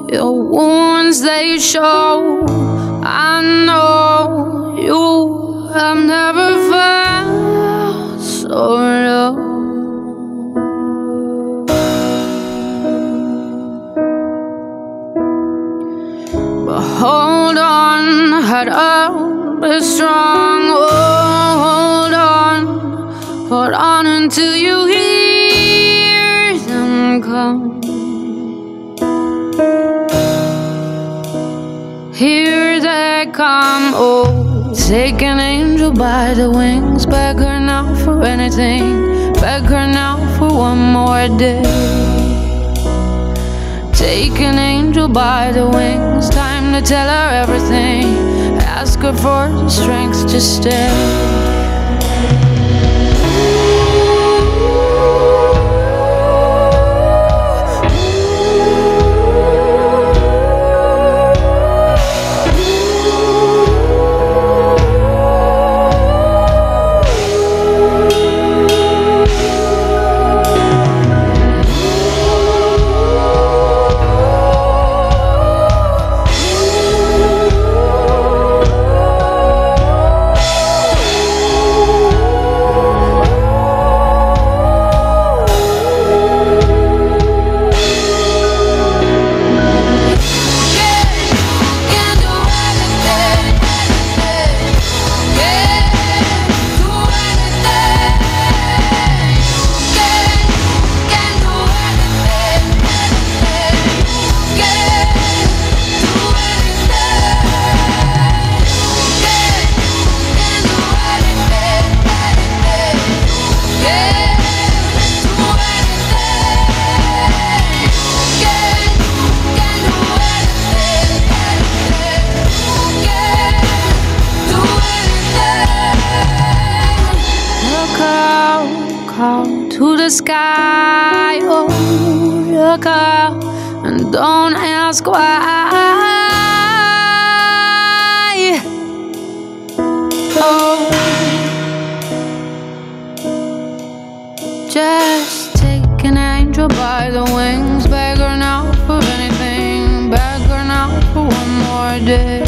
your wounds they show. I know you have never felt so low. But hold on, head up, be strong. Oh, hold on until you hear them come. Here they come, oh. Take an angel by the wings, beg her now for anything, beg her now for one more day. Take an angel by the wings, time to tell her everything, ask her for the strength to stay. To the sky, oh, look up and don't ask why. Oh, just take an angel by the wings, beg her now for anything, beg her now for one more day.